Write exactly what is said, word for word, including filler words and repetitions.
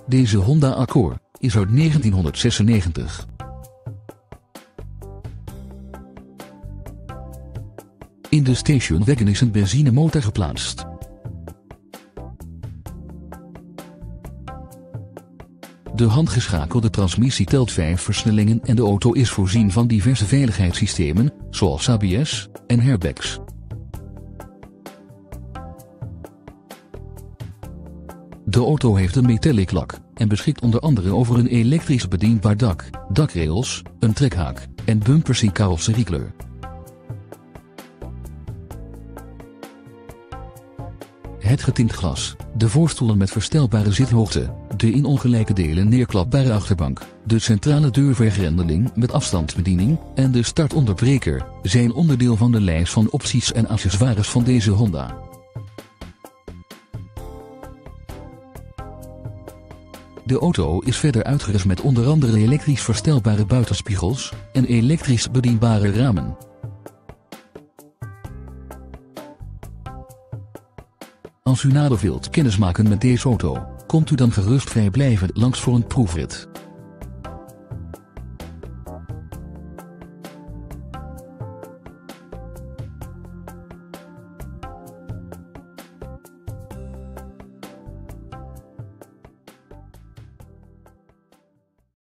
Deze Honda Accord is uit negentienhonderdzesennegentig. In de station wagon is een benzinemotor geplaatst. De handgeschakelde transmissie telt vijf versnellingen en de auto is voorzien van diverse veiligheidssystemen, zoals A B S en airbags. De auto heeft een metallic lak en beschikt onder andere over een elektrisch bedienbaar dak, dakrails, een trekhaak en bumpers in carrosseriekleur. Het getint glas, de voorstoelen met verstelbare zithoogte, de in ongelijke delen neerklapbare achterbank, de centrale deurvergrendeling met afstandsbediening en de startonderbreker zijn onderdeel van de lijst van opties en accessoires van deze Honda. De auto is verder uitgerust met onder andere elektrisch verstelbare buitenspiegels en elektrisch bedienbare ramen. Als u nader wilt kennismaken met deze auto, komt u dan gerust vrijblijvend langs voor een proefrit.